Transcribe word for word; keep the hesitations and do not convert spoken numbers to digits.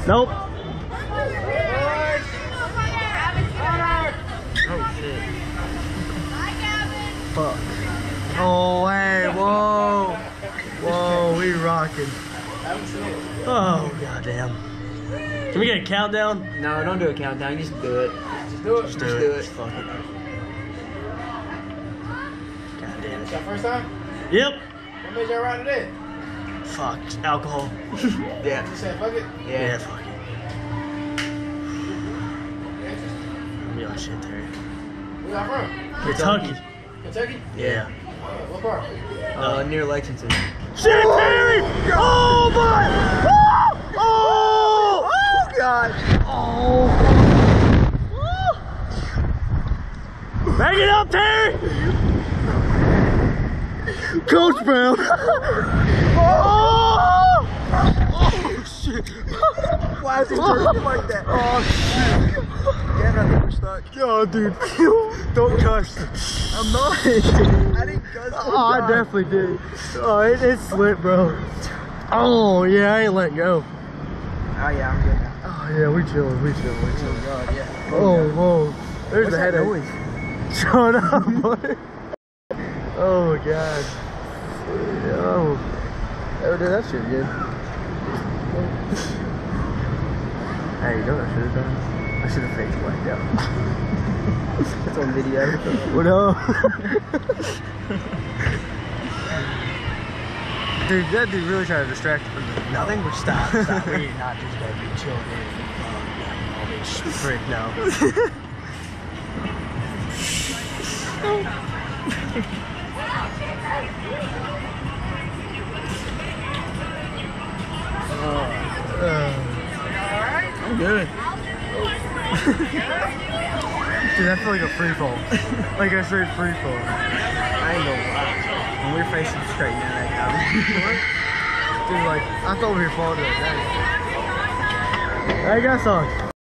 Nope. Oh shit. Fuck. Oh, hey, whoa. Whoa, we rocking. Oh, goddamn. Can we get a countdown? No, don't do a countdown. Just do it. Just do it. Just do do it. it. Do it. Fuck it. God damn it. Your first time? Yep. What made y'all ride today? Fuck. Alcohol. Yeah. You said fuck it? Yeah. Yeah, fuck it. Yo, shit, Terry. Where y'all from? Kentucky. Kentucky? Yeah. Uh, what part? Uh, near Lexington. Shit, Terry! Oh, my! Oh! Oh, oh God! Oh! Back it up, Terry! Coach Brown! Oh! Oh, shit! Why is he jerking like that? Oh, shit! Damn, I think we're stuck. Oh, dude. Don't cuss. I'm not. I didn't cuss. Oh, I definitely did. Oh, it, it slipped, bro. Oh, yeah, I ain't letting go. Oh yeah, I'm good now. Oh, yeah, we chilling, we chilling, we Oh chilling. god, yeah. Oh, whoa. There's What's the that headache. noise? Shut up, boy. Oh, my God. Oh. Never did that shit again. Hey, you know what I should have done? I should have faked blacked out. It's on video. What up? Dude, that dude really tried to distract me. No. I think we're stopped. Stop. We're not just gonna be chilling here. Uh, all this frick now. uh, I'm good. Dude, I feel like a free fall. Like I straight free fall. I ain't gonna lie. When we're facing straight now, that guy. Dude, like, I thought we were falling to the net. I got some.